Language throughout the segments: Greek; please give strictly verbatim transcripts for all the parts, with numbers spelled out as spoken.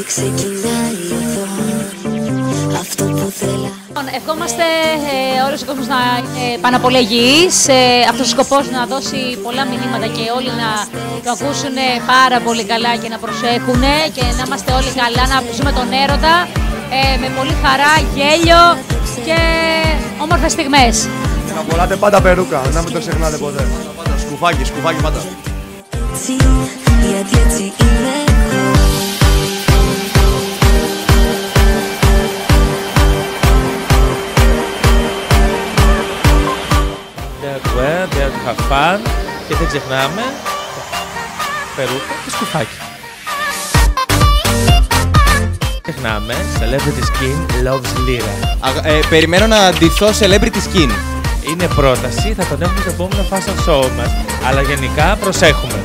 ξεκινάει εδώ αυτό που θέλω. Ευχόμαστε ε, όλος ο κόσμος να είναι πάνω απ' όλα υγιής. Ε, αυτός ο σκοπός να δώσει πολλά μηνύματα και όλοι να το ακούσουν πάρα πολύ καλά και να προσέχουν και να είμαστε όλοι καλά, να ζούμε τον έρωτα ε, με πολύ χαρά, γέλιο και όμορφες στιγμές. Και να φοράτε πάντα περούκα, να μην το ξεχνάτε ποτέ. Πάντα σκουφάκι, σκουφάκι πάντα. Γιατί έτσι είμαι εγώ. Dare to wear, dare to have fun και δεν ξεχνάμε περούκα και σκουφάκι. Ξεχνάμε celebrity skin loves lira. Ε, περιμένω να ντυθώ celebrity skin. Είναι πρόταση, θα τον έχουμε στο επόμενο fashion show μας, αλλά γενικά προσέχουμε.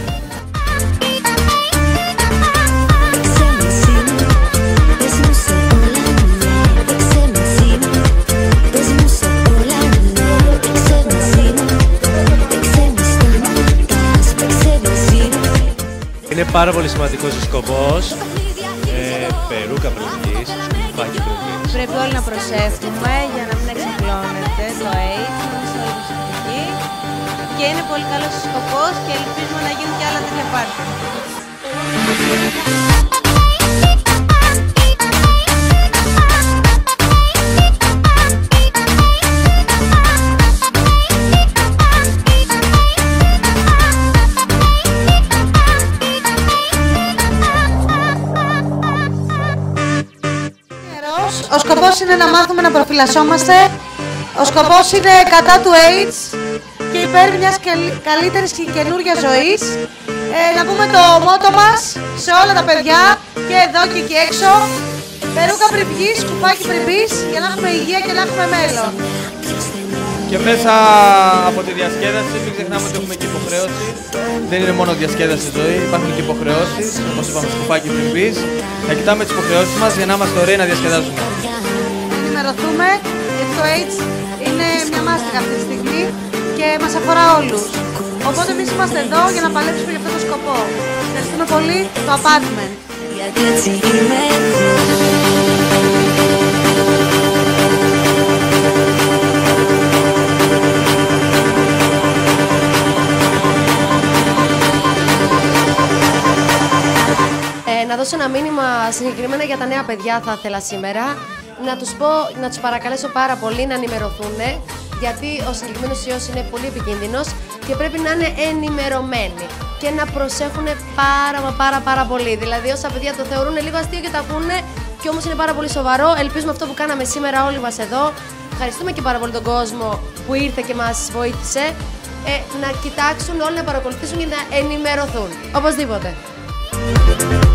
Είναι πάρα πολύ σημαντικός ο σκοπός. Ε, περούκα προσγής, σκουφάκι προσγής. Πρέπει όλοι να προσέχουμε για να μην εξαπλώνεται το AIDS, να είμαστε όλοι προσεκτικοί. Και είναι πολύ καλός ο σκοπός και ελπίζουμε να γίνουν και άλλα τέτοια πάρτι. Ο σκοπός είναι να μάθουμε να προφυλασσόμαστε. Ο σκοπός είναι κατά του AIDS και υπέρ μιας καλύτερης και καινούργιας ζωής. Ε, να πούμε το μότο μας σε όλα τα παιδιά και εδώ και εκεί έξω. Περούκα πριν βγεις, σκουφάκι πριν μπεις, για να έχουμε υγεία και να έχουμε μέλλον. Και μέσα από τη διασκέδαση, μην ξεχνάμε ότι έχουμε και υποχρέωση. Δεν είναι μόνο διασκέδαση στη ζωή, υπάρχουν και υποχρεώσεις. Όπως είπαμε, σκουφάκι πριν μπεις. Να κοιτάμε τις υποχρεώσεις μας για να είμαστε ωραίοι να διασκεδάζουμε. Να ενημερωθούμε, γιατί το AIDS είναι μια μάστιγα αυτή τη στιγμή και μας αφορά όλους. Οπότε εμείς είμαστε εδώ για να παλέψουμε για αυτό το σκοπό. Ευχαριστούμε πολύ το Apartment. Γιατί έτσι είμαι εγώ. Να δώσω ένα μήνυμα συγκεκριμένα για τα νέα παιδιά θα ήθελα σήμερα. Να τους πω, να τους παρακαλέσω πάρα πολύ να ενημερωθούν, γιατί ο συγκεκριμένος ιός είναι πολύ επικίνδυνος και πρέπει να είναι ενημερωμένοι και να προσέχουν πάρα μα πάρα πάρα πολύ. Δηλαδή όσα παιδιά το θεωρούν λίγο αστείο και τα ακούνε και όμως είναι πάρα πολύ σοβαρό. Ελπίζουμε αυτό που κάναμε σήμερα όλοι μας εδώ. Ευχαριστούμε και πάρα πολύ τον κόσμο που ήρθε και μας βοήθησε. Ε, να κοιτάξουν όλοι να παρακολουθήσουν και να ενημερωθούν. Οπωσδήποτε.